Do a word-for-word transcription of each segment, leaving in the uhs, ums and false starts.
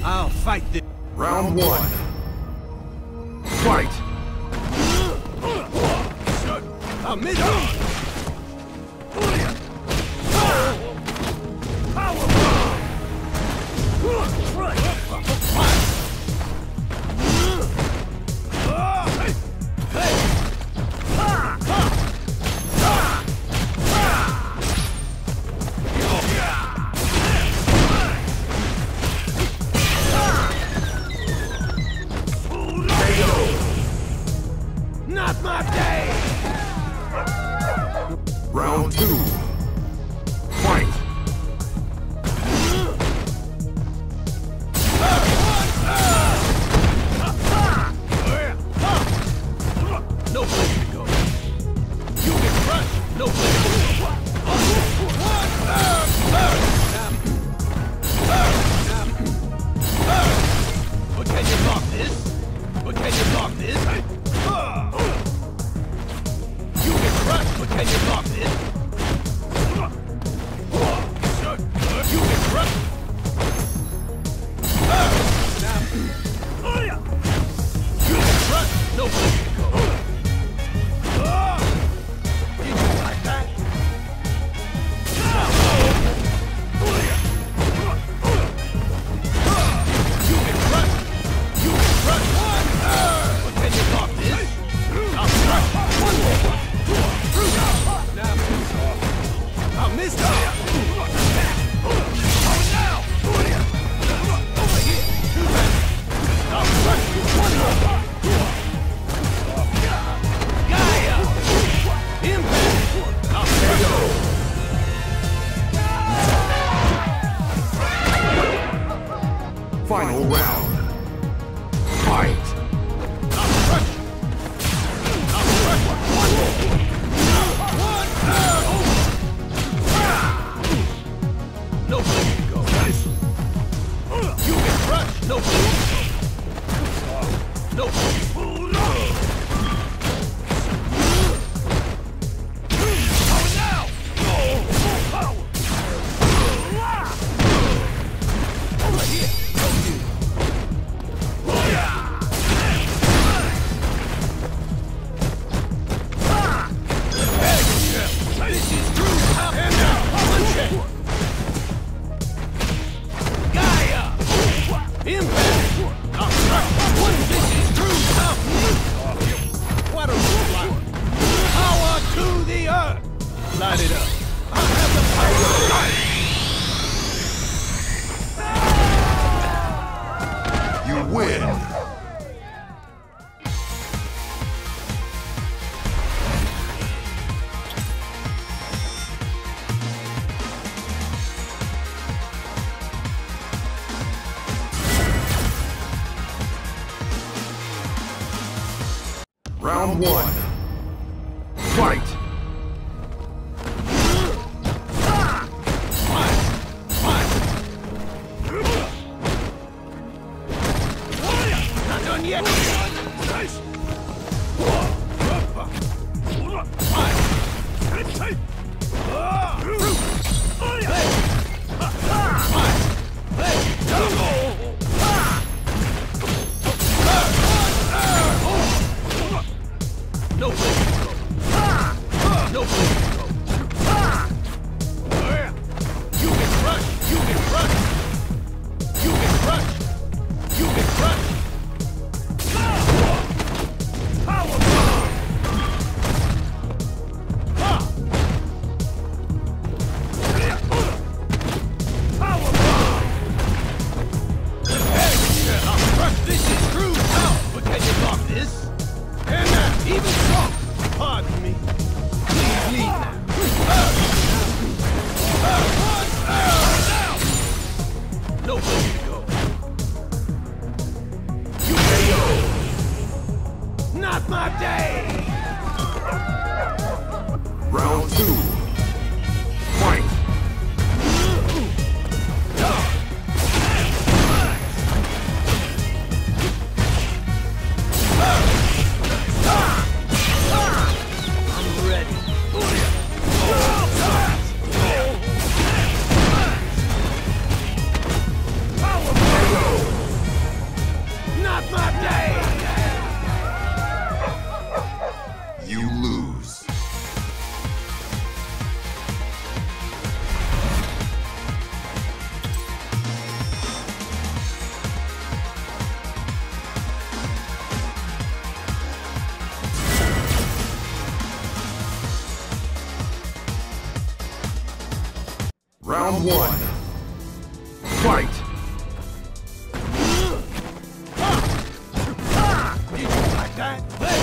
I'll fight this. Round one. Fight! I'll miss you. Not my day! Round two. Fight! No place to go. You get crushed. No place to go. But can you block this? But can you block this? You get crushed. But can you block this? You get crushed. You get crushed. No place to go. Did you like that? You get crushed. You get crushed. But can you block this? I'll crush. One more. Now, I missed it. Over here. I'll crush you. One more. Gaia! Impact! I'll crush you. Final round. Fight! I'll crush you. I'll crush you. One more. No place to go. You get crushed. No place to go. No place. Over here. This is true. And now, punch it. Gaia! Impact! I'll crush one. This is true. What a roadblock. Power to the earth. Light it up. I have the power. You win! Round one. Fight! Not done yet. Nice. No place to go. No place to go. You get crushed. You get crushed. You get crushed. You get crushed. Power bomb. Power bomb. I'll crush. This is true power. But can you block this? And now, even so, pardon me. Please leave now. No place to go. You K O. Not my day. Round two. Fight! I'm ready. K O. one. Fight! Did you like that?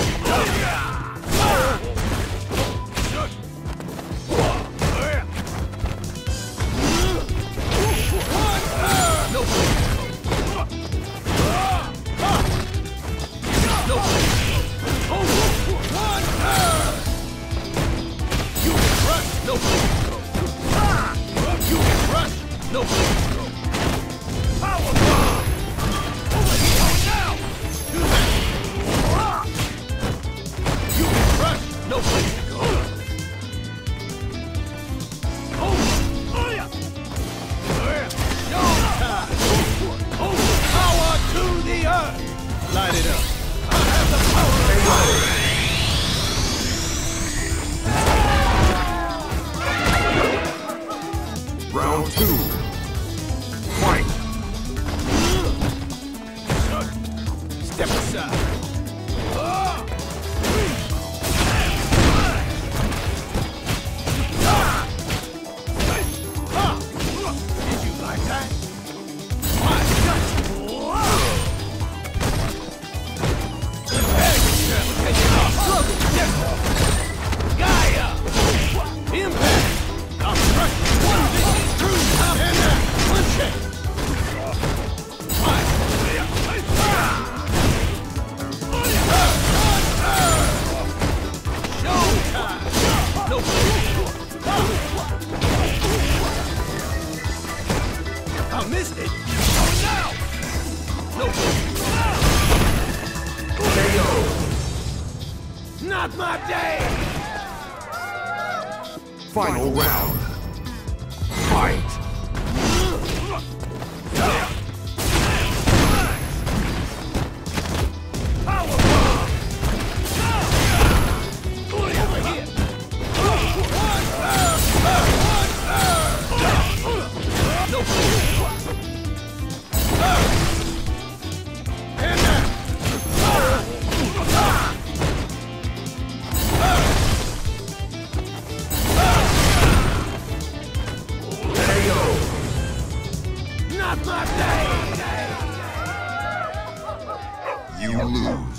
Light it up. I have the power. Round two. Fight! Step aside. Did you like that? Gaia! Impact! I'm crushing! This is true! And that! Punch it! Showtime! No! I missed it! Oh, no! No! K O! Not my day! Final round. Fight! Power bomb! Over here! No! And that! Not my day! You lose.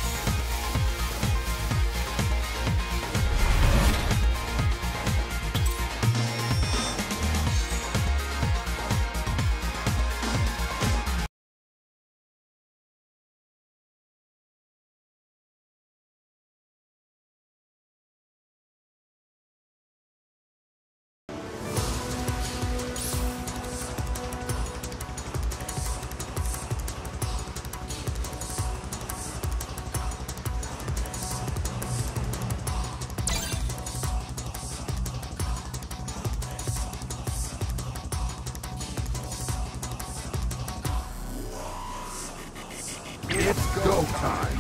It's go time.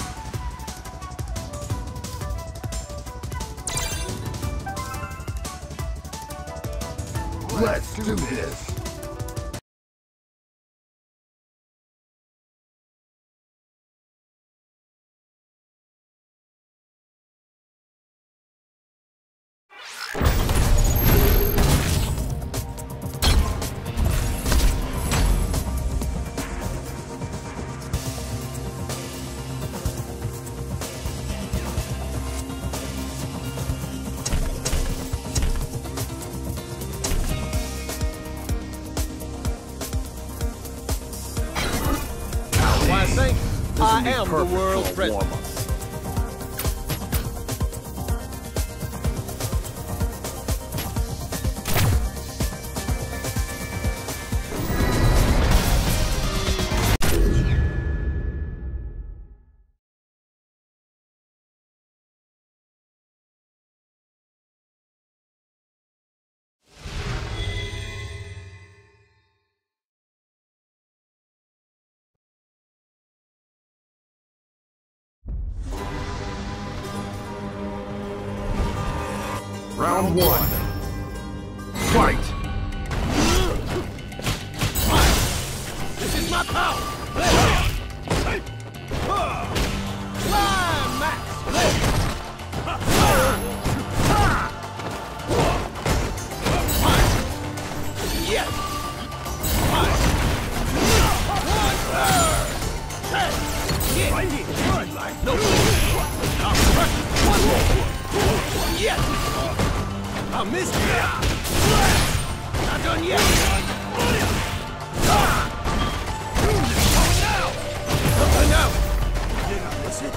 Let's do this. I think I am the world's president. Round one. Fight! This is my power! Climax! Yes! No. I'll crush one more. Yes. I missed you. Not done yet. Something out. Did I miss it?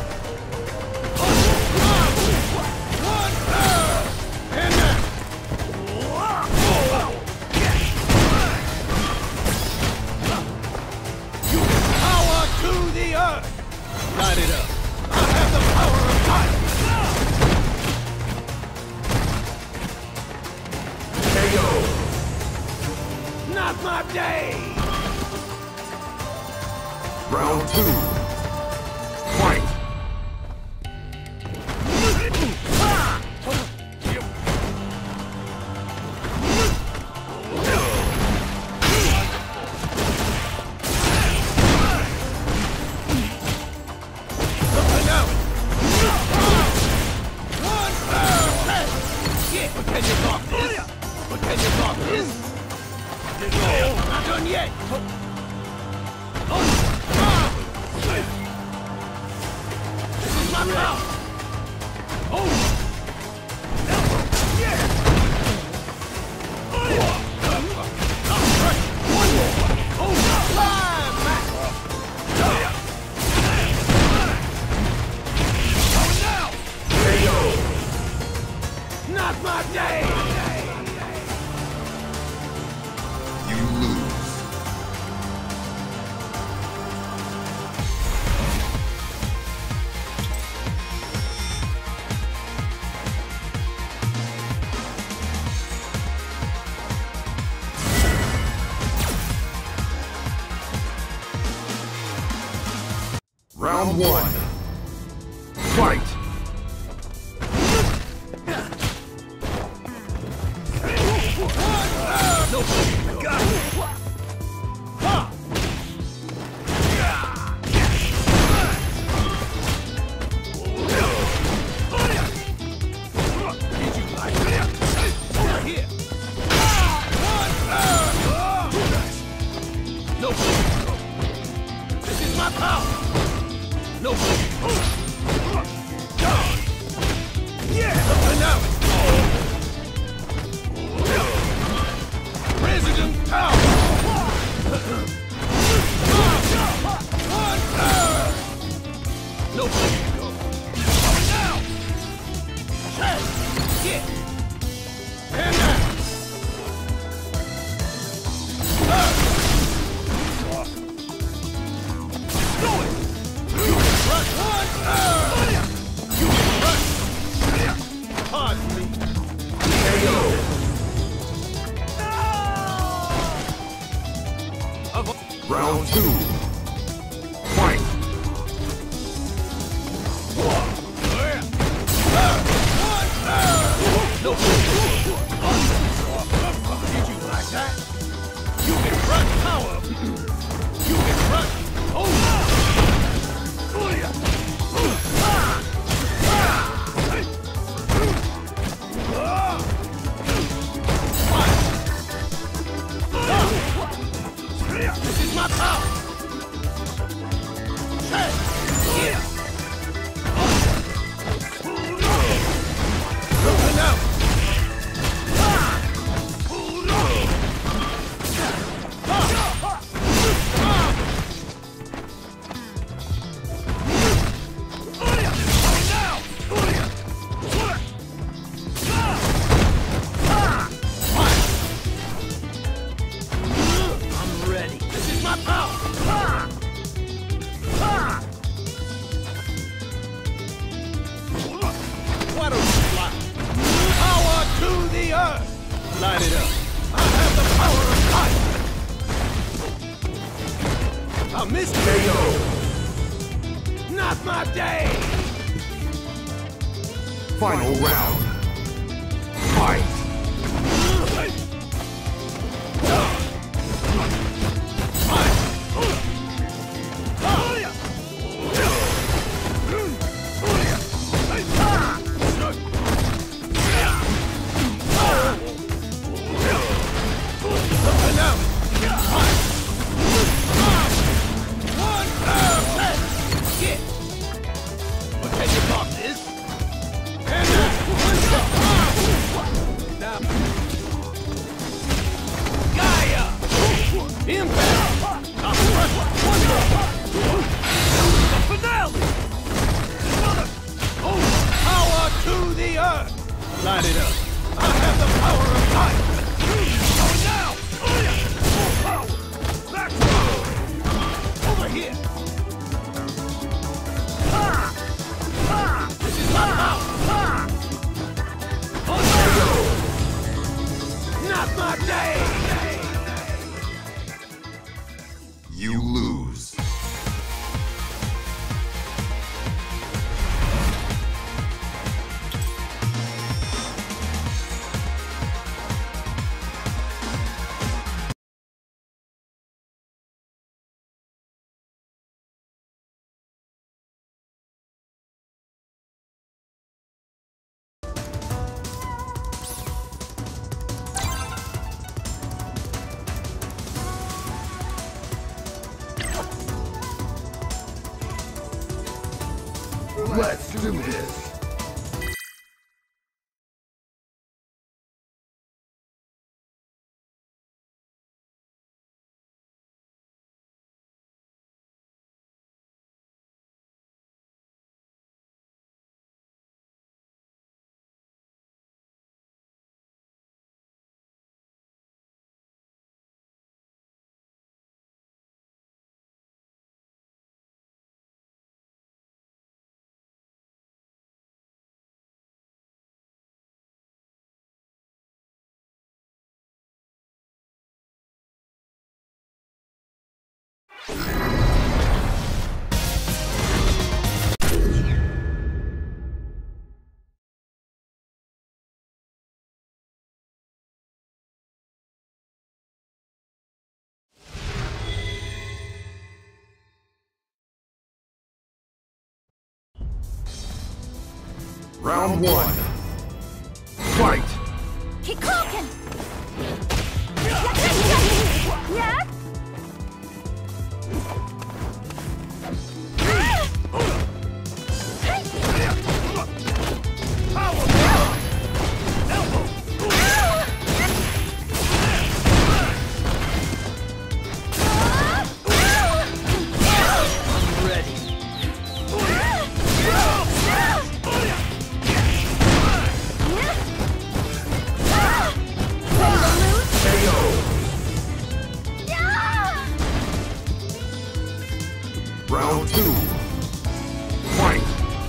One, and that. You power to the earth. Light it up. I have the power of fire. K O. Not my day. Round two. Fight. Round one. Fight! No, got it. Ha! Did you like it? Over here. No, this is my power. No. Yeah. Now. President Power. No. Now. Check. Yeah. And now. Do it. Run! Run! You can run! Pardon me. K O. Round two. Fight! No. Did you like that? You can run power. You can run. Oh. This is my power! Hey! Yeah! Open out! Light it up. I have the power of fire. I missed K O. Not my day. Final round. Fight! here. This is my house. Oh, no. Not my day. You lose. Let's do this. Round one. Fight! Keep cooking! Yeah? Round two. Fight!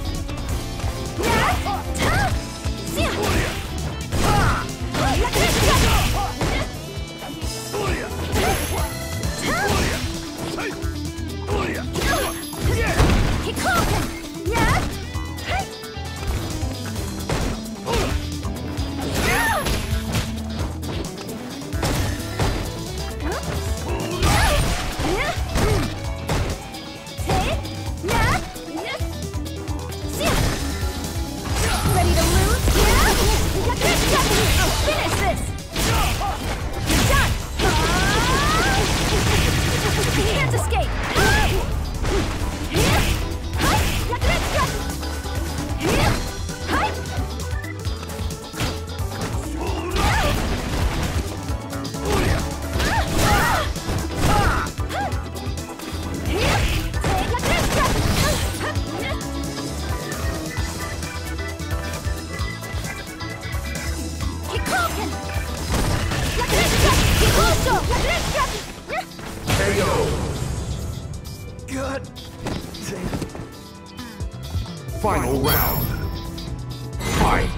K O. God damn. Final round. Fight!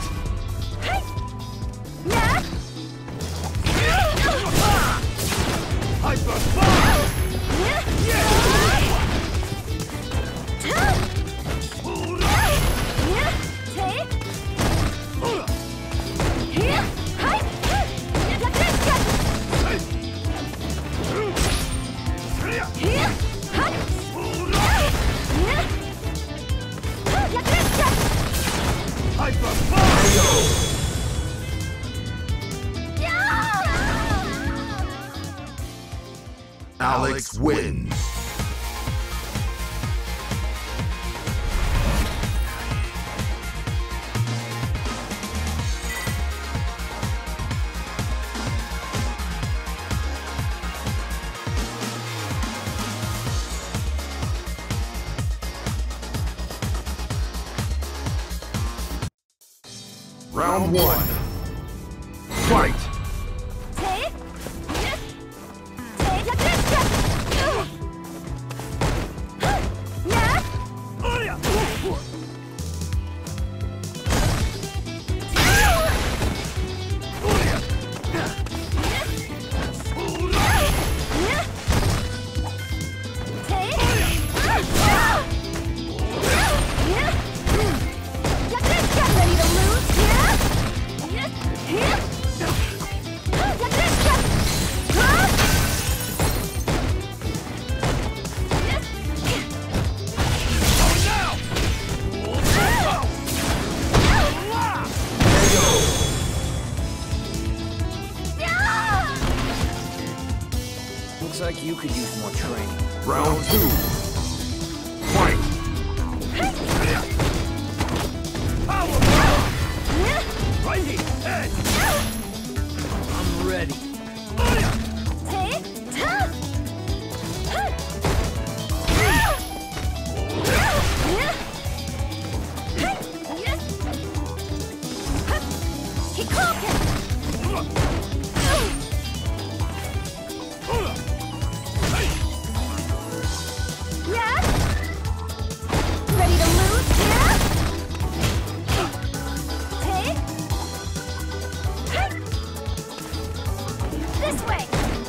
Hyper fire! Hyper fire! Alex wins. Round one. Fight! could use more training. Round two. Fight! Right here. Head. I'm ready. Ready to lose? Yeah? This way!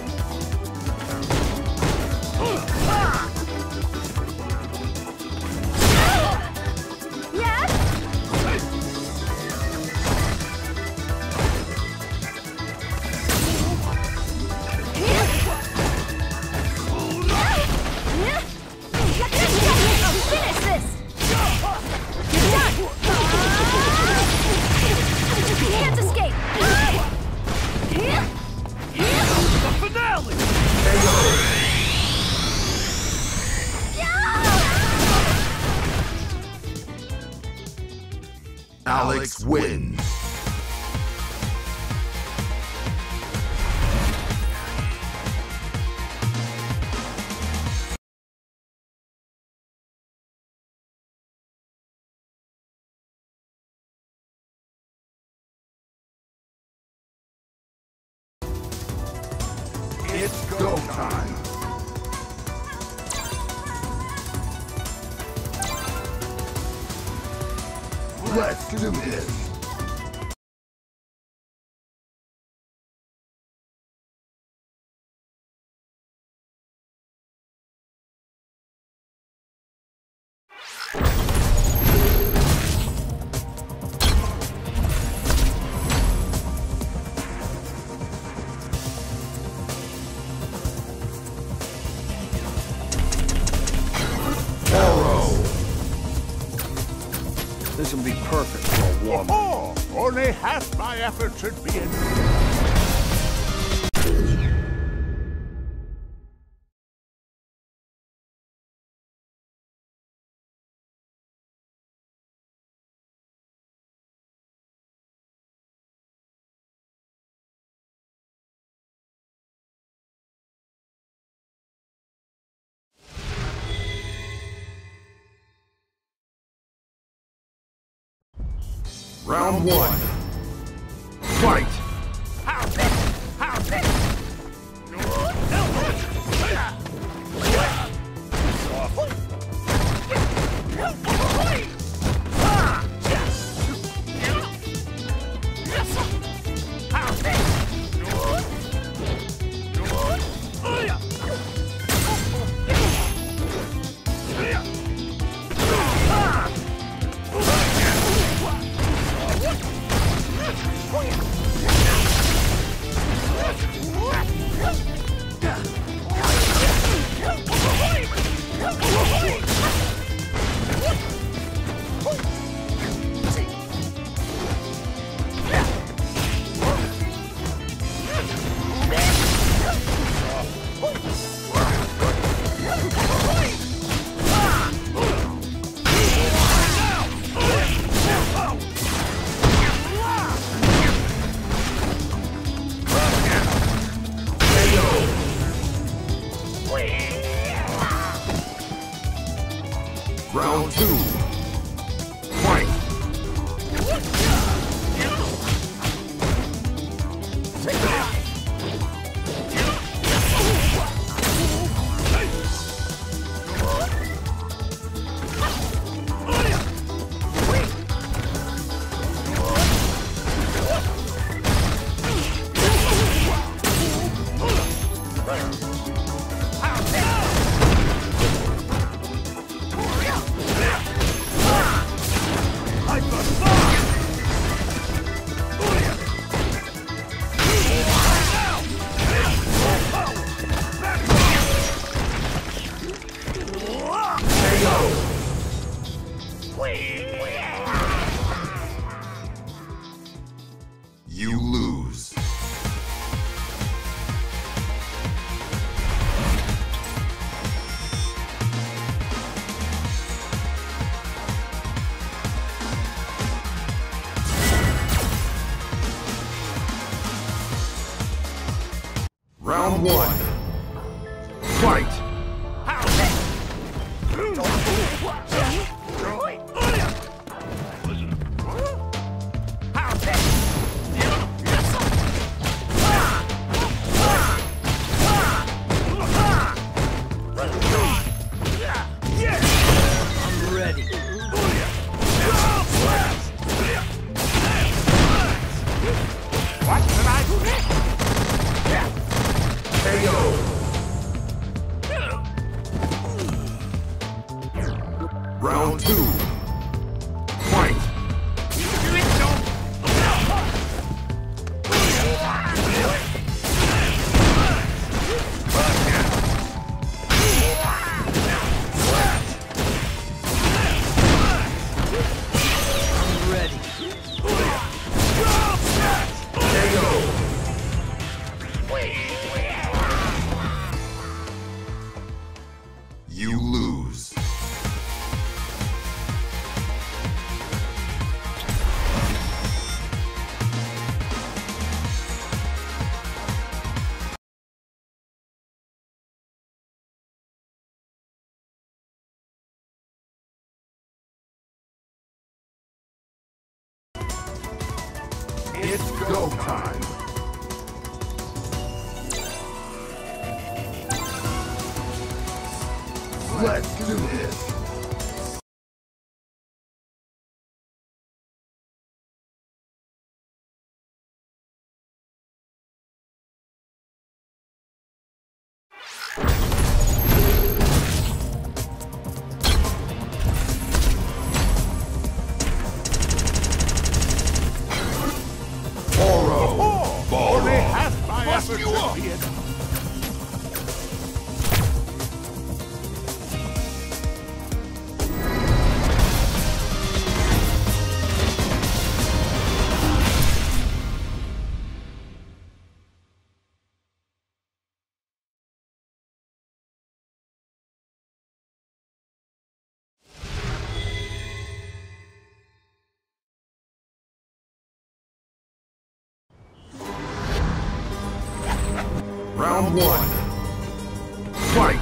Yes? Finish this! You're done! Can't escape! The finale! Alex wins. It's go time. Let's do this. This will be perfect for a warm-up. Oh, only half my effort should be in. Round one. Fight! Round two. Fight! Round one. Fight! I'm ready. What can I do next? K O! Round two. Fight! I'm ready. K O! You lose. It's go time. Let's do this. Oro. Only half my Bust effort you should up. be enough. Round one. Fight!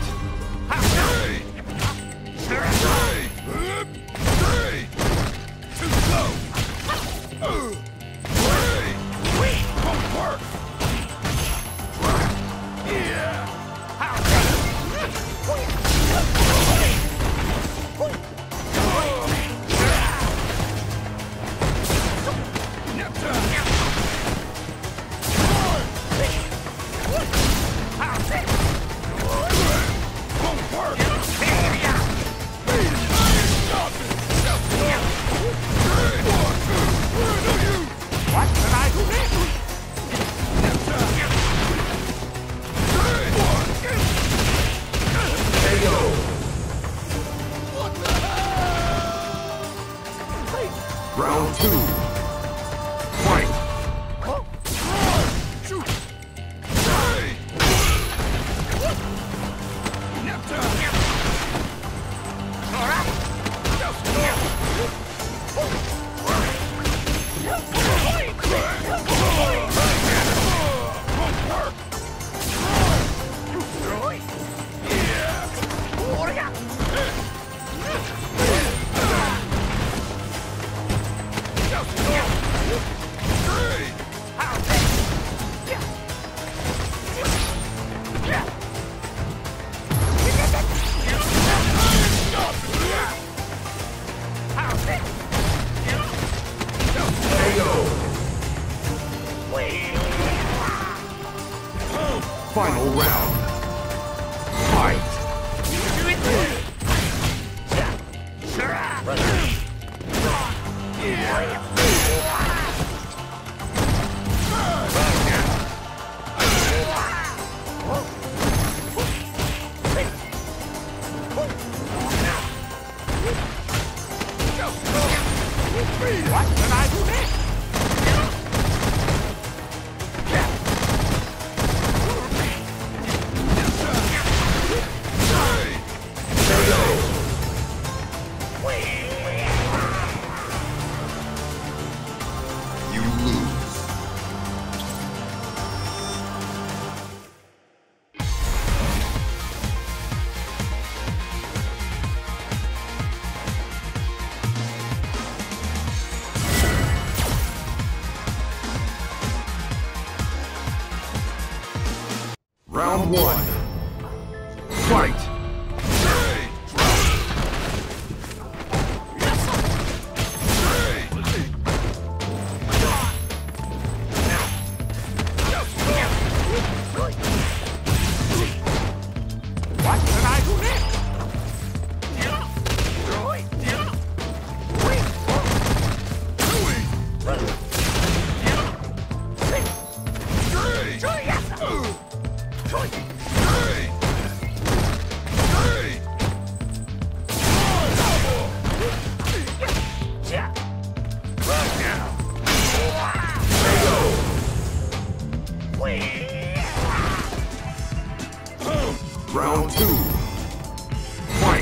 What can I do next? K O! Round two. Fight! Just Round one. Fight! What can I do next? Round two. Fight!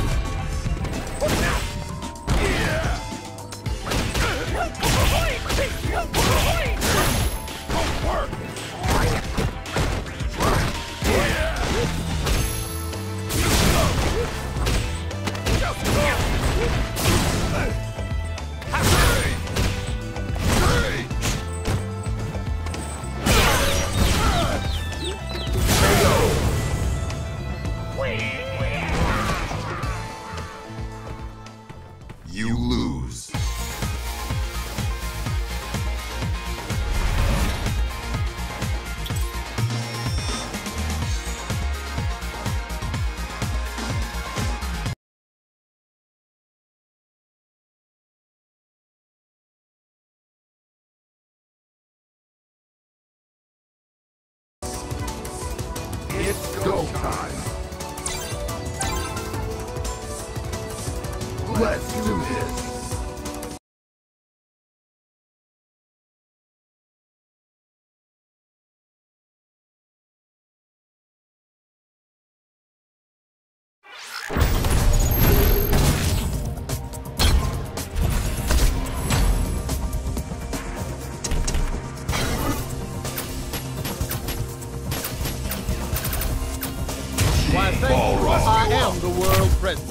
You lose. It's go time. Let's do this. Why, thank you. I am the world president.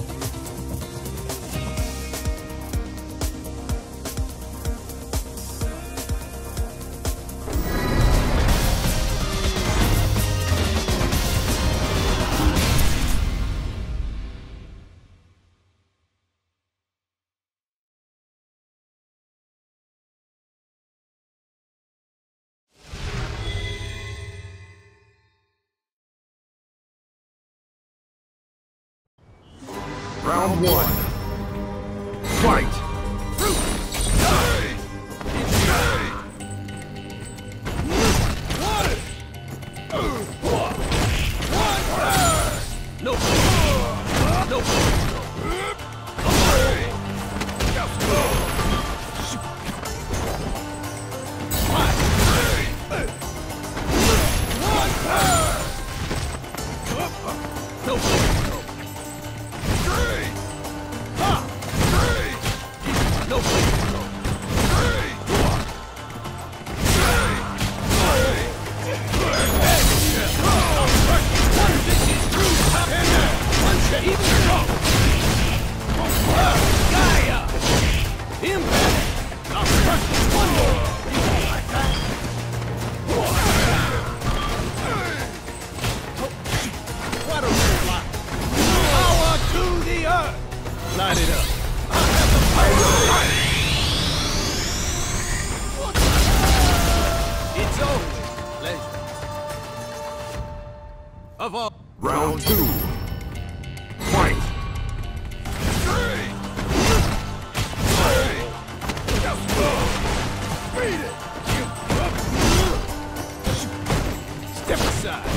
Round one. Fight! No. No. Light it up. I have the power. It's always a pleasure. Of all. Round two. Fight! Step aside.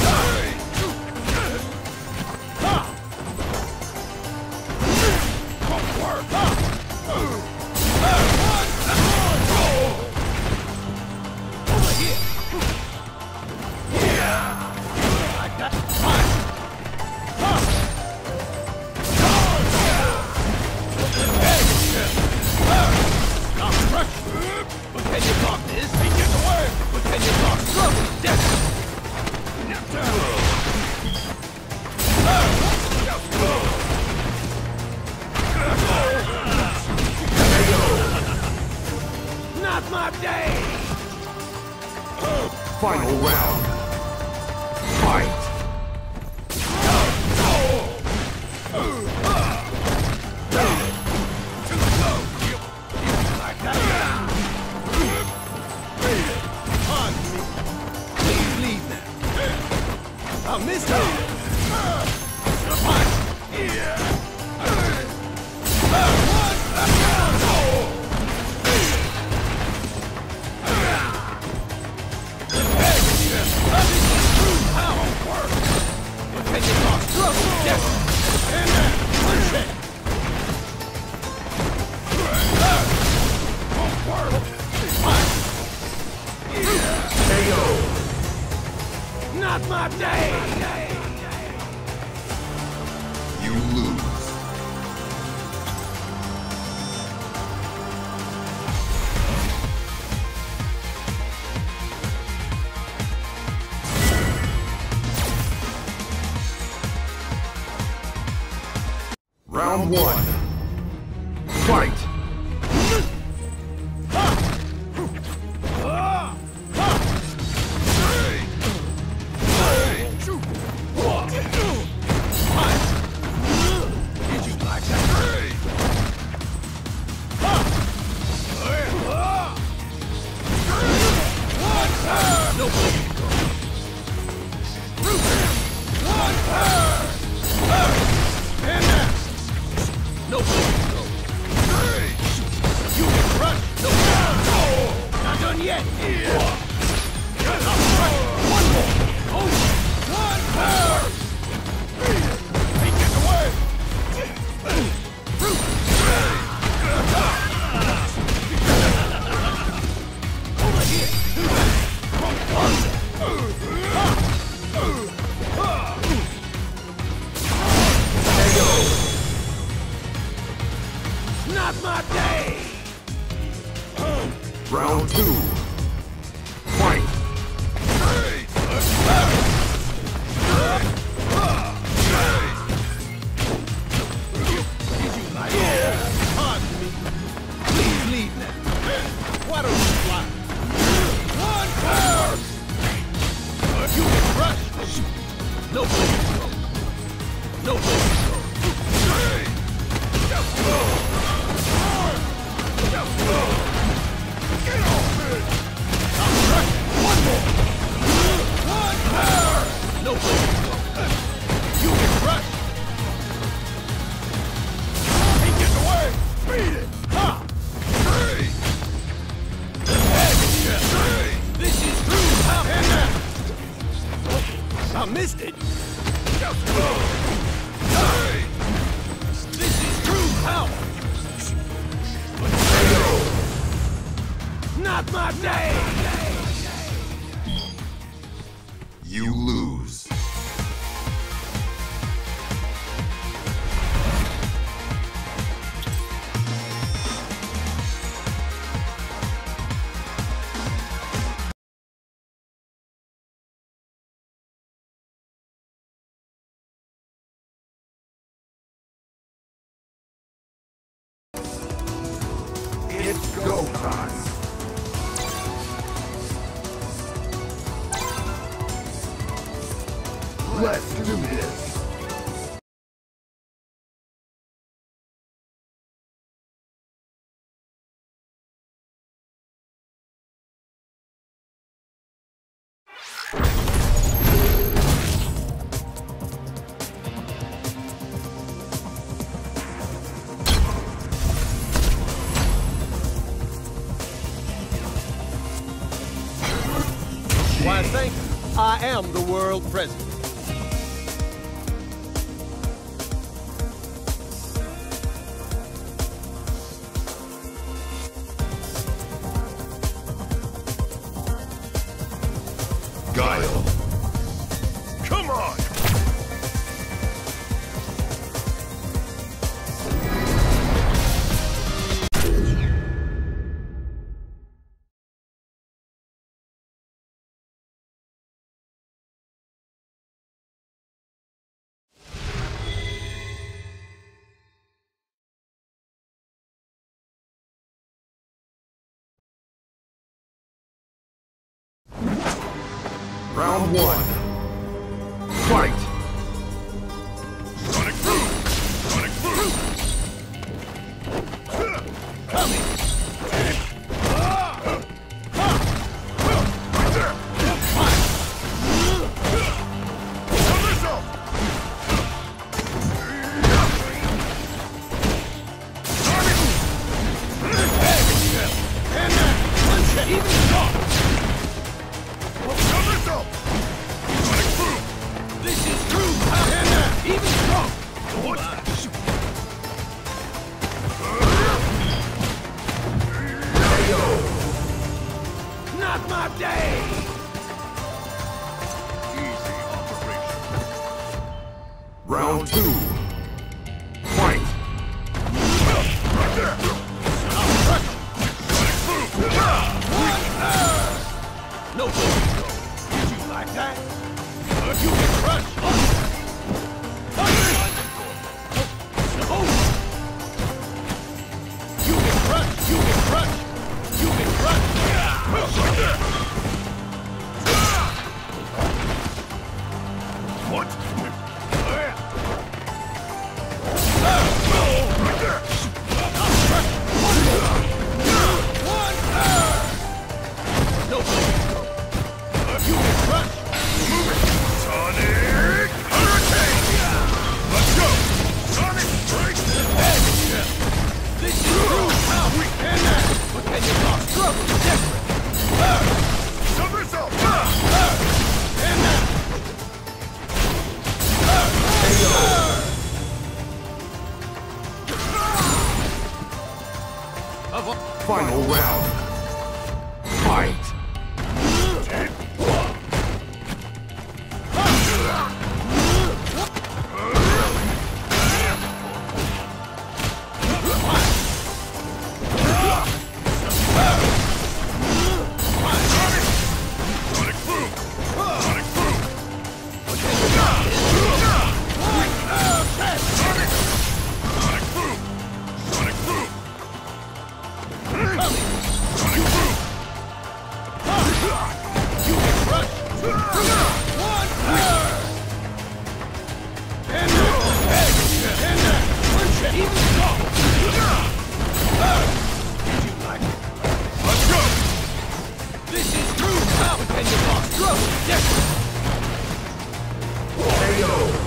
Not my day! Final round. Fight! Round one. Fight! Not my day! Round two. Fight! Pardon me. Please leave now. Why don't you fly? One curve! You can rush. No place to go. No place to go. Get off it! I'm rushing. One more. One curve! No place to go. You can rush. He gets away! Beat it! Ha! Three! Three! This is true power! And now! I missed it! Three! This is true power! Not my day! You lose. It's go time. Let's do this. Why, thank you. I am the world president. Guile. Come on! Round one. Fight! Sonic Boom! Sonic Boom! Coming! Right there! Turn this off! And now, one shot, even shot! Turn this off! Sonic Boom! This is true power! And now, even strong! What? Not my day! Easy operation. Round two. Fight! Right there! I'll crush you! Sonic Boom! No place to go. Did you like that? You can crush! Oh! Of all Final round. Fight! Sonic boom! Sonic boom! Sonic boom! Sonic boom! Sonic boom! you can crush. One power. And that. And that. Punch it. Even so. Did you like it? Let's go! This is true power. And you lost. Throw. Yes. K O!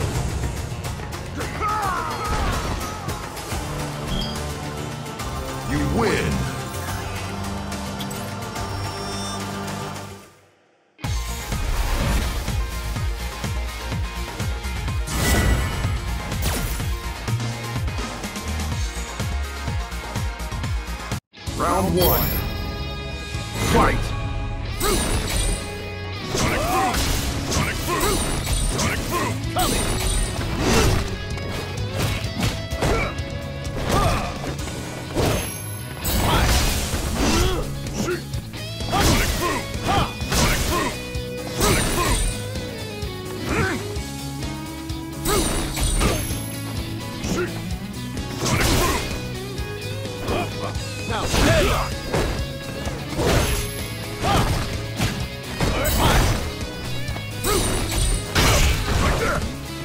You win! Round one. Fight! Sonic boom! Sonic boom! Sonic boom! Coming. Sonic boom! Sonic boom! Sonic boom! Sonic boom! Now stay. Like that!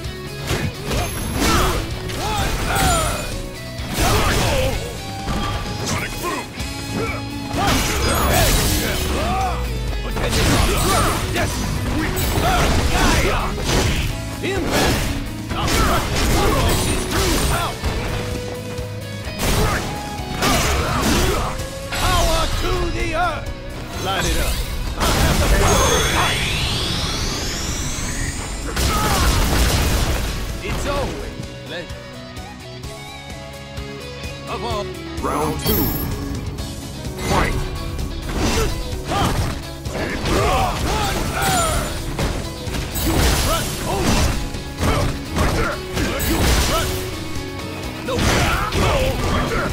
Sonic boom! Yes. Impact. This is true power. Power to the earth. Light it up. I have the power. It's always a pleasure. Of all. Round two. Fight! One earth. You can crush over. Like that! You can crush. No. Like that!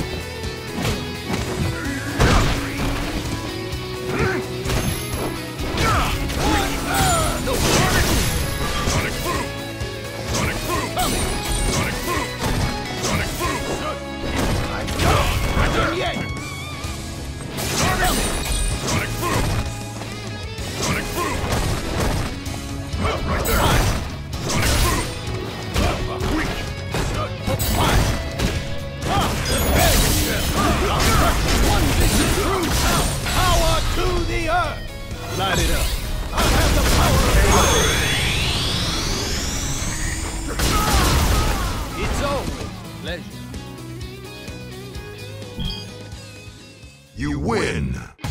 No. Sonic boom! Sonic boom! Sonic boom! Sonic boom! Not done yet. Sonic boom! Sonic boom! Right there! Sonic boom! Weak! One vision through power. Power to the earth. Light it up. I have the power of fire. It's always a pleasure. You win!